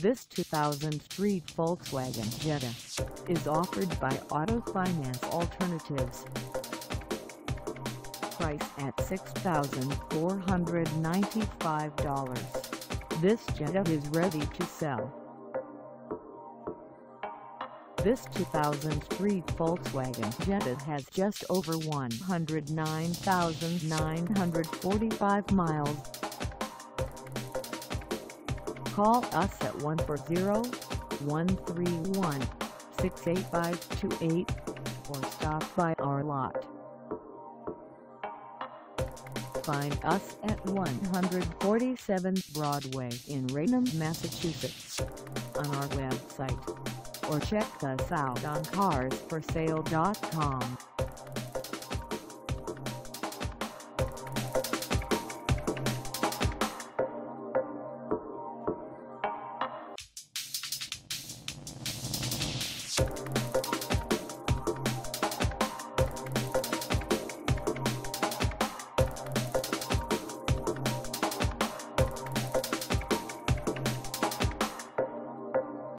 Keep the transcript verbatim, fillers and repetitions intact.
This two thousand three Volkswagen Jetta is offered by Auto Finance Alternatives. Price at six thousand four hundred ninety-five dollars. This Jetta is ready to sell. This two thousand three Volkswagen Jetta has just over one hundred nine thousand nine hundred forty-five miles. Call us at one four zero, one three one, six eight five two eight or stop by our lot. Find us at one forty-seven Broadway in Raynham, Massachusetts, on our website, or check us out on cars for sale dot com.